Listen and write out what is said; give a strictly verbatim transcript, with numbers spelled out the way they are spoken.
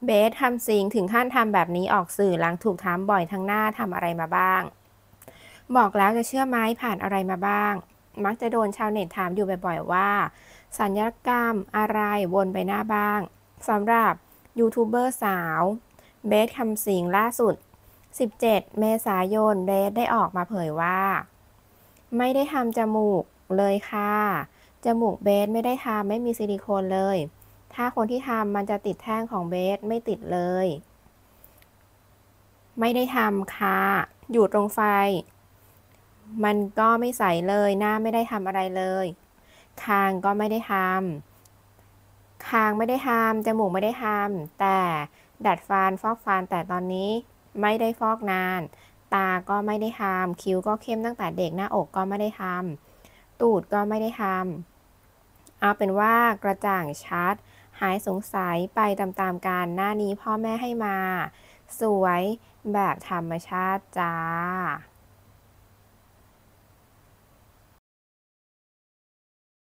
เบสทำซิงถึงขั้นทำแบบนี้ออกสื่อหลังถูกถามบ่อยทั้งหน้าทำอะไรมาบ้างบอกแล้วจะเชื่อไหมผ่านอะไรมาบ้างมักจะโดนชาวเน็ตถามอยู่บ่อยๆว่าสัญญกรรมอะไรวนไปหน้าบ้างสำหรับยูทูบเบอร์สาวเบสคำสิงล่าสุดสิบเจ็ดเมษายนเบสได้ออกมาเผยว่าไม่ได้ทำจมูกเลยค่ะจมูกเบสไม่ได้ทำไม่มีซิลิโคนเลยถ้าคนที่ทำมันจะติดแท่งของเบสไม่ติดเลยไม่ได้ทำค่ะอยู่ตรงไฟมันก็ไม่ใสเลยหน้าไม่ได้ทำอะไรเลยคางก็ไม่ได้ทำคางไม่ได้ทำจมูกไม่ได้ทำแต่ดัดฟันฟอกฟันแต่ตอนนี้ไม่ได้ฟอกนานตาก็ไม่ได้ทำคิ้วก็เข้มตั้งแต่เด็กหน้าอกก็ไม่ได้ทำตูดก็ไม่ได้ทำเอาเป็นว่ากระจ่างชัดหายสงสัยไปตามๆกันหน้านี้พ่อแม่ให้มาสวยแบบธรรมชาติจ้า